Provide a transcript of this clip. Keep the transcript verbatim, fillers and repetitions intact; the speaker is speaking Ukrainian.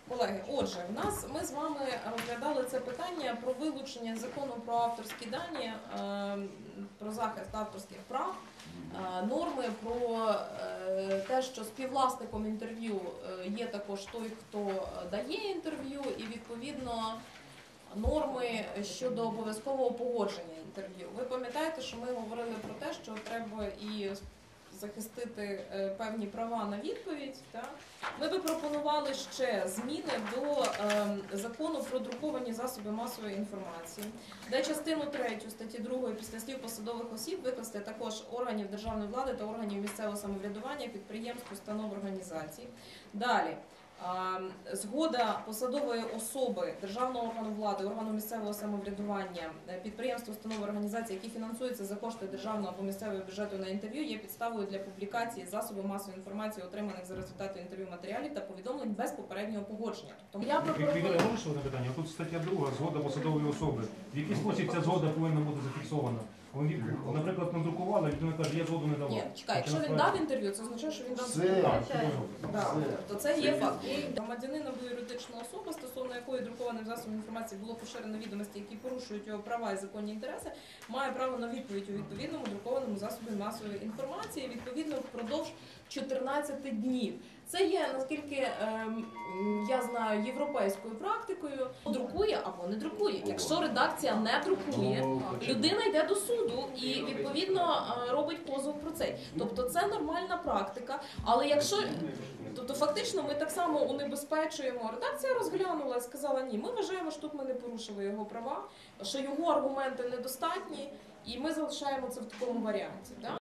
Колеги, отже, в нас ми з вами розглядали це питання про вилучення закону про авторські дані, про захист авторських прав, норми про те, що співвласником інтерв'ю є також той, хто дає інтерв'ю, і відповідно норми щодо обов'язкового погодження інтерв'ю. Ви пам'ятаєте, що ми говорили про те, що треба і захистити певні права на відповідь. Так? Ми би пропонували ще зміни до е, закону про друковані засоби масової інформації, де частину третю статті другої після слів посадових осіб викласти також органів державної влади та органів місцевого самоврядування, підприємств, установ, організацій. Далі. Згода посадової особи, державного органу влади, органу місцевого самоврядування, підприємств, установ, організацій, які фінансуються за кошти державного або місцевого бюджету на інтерв'ю, є підставою для публікації засобів масової інформації, отриманих за результатом інтерв'ю матеріалів та повідомлень без попереднього погодження. Тобто я пропоную... питання. Тут стаття друга, згода посадової особи. В який спосіб ця згода повинна бути зафіксована? Вони, наприклад, надрукували, людина каже, я згоду не давав. Ні, чекай, якщо він дав інтерв'ю, це означає, що він дав згоду. Так, то це є факт. Громадянин або юридична особа, стосовно якої друкованим засобом інформації було поширено відомості, які порушують його права і законні інтереси, має право на відповідь у відповідному друкованому засобі масової інформації, відповідно, впродовж чотирнадцяти днів. Це є, наскільки е, я знаю, європейською практикою. Друкує або не друкує. Якщо редакція не друкує, людина йде до суду і, відповідно, робить позов про це. Тобто це нормальна практика, але якщо... Тобто фактично ми так само унебезпечуємо. Редакція розглянула і сказала, ні, ми вважаємо, що тут ми не порушили його права, що його аргументи недостатні, і ми залишаємо це в такому варіанті. Да?